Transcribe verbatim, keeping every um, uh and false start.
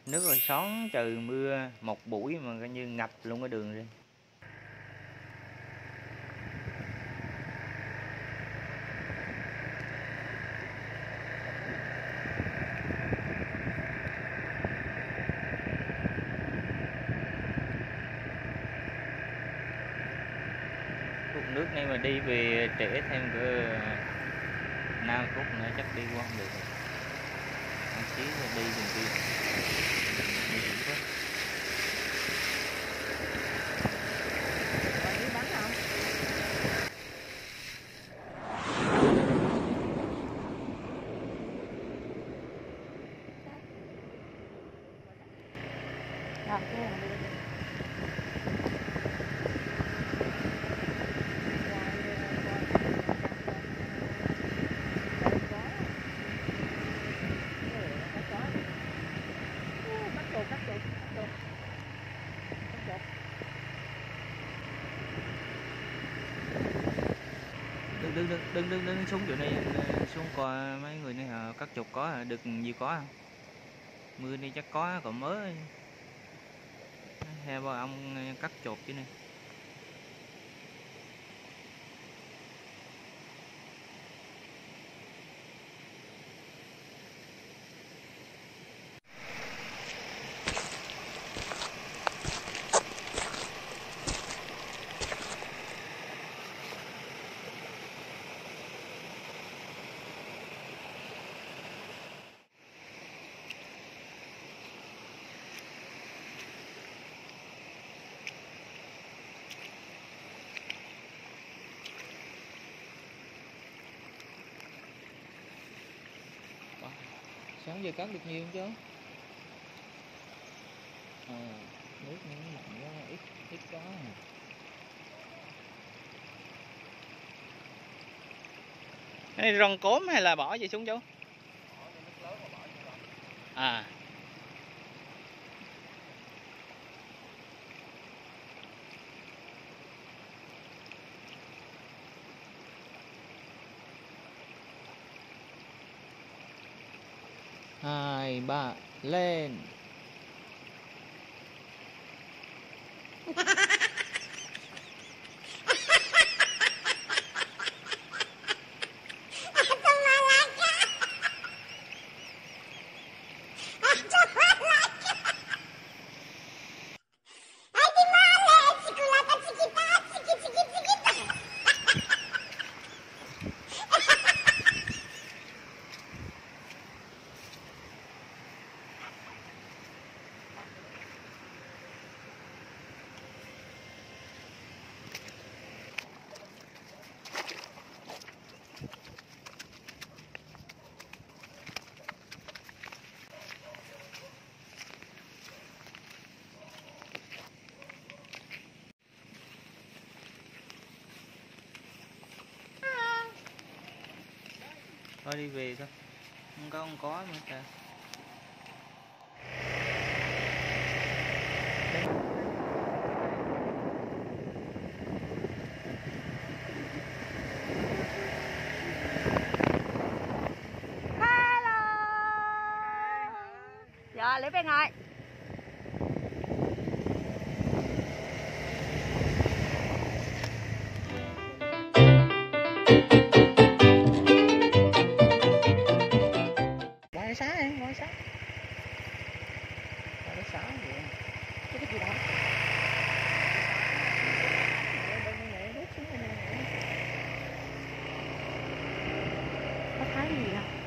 Nước rồi xón trời mưa một buổi mà coi như ngập luôn cái đường rồi. Phút nước này mà đi về trễ thêm cỡ năm phút nữa chắc đi qua không được rồi. Một xíu rồi đi đường kia. Nguy hiểm quá. Còn đi bắn không? Rồi, cái này đi. Đừng đừng đừng đừng đừng đừng xuống chỗ này, xuống coi mấy người này hả, cắt chục có hả, được gì có không? Mưa này chắc có còn mới. Hai ba ông cắt chột chứ này. Sáng giờ cắt được nhiều không chứ? À, nước nó mặn quá, ít ít có à. Cái này rong cốm hay là bỏ gì xuống chú? À. Hai ba lên. Thôi đi về thôi, không có không có nữa trời. Hello. Dạ, Liễu Bên ơi. Ngoài sáng em, ngoài sáng. Ngoài sáng vậy. Cái gì đó? Có thấy gì đâu.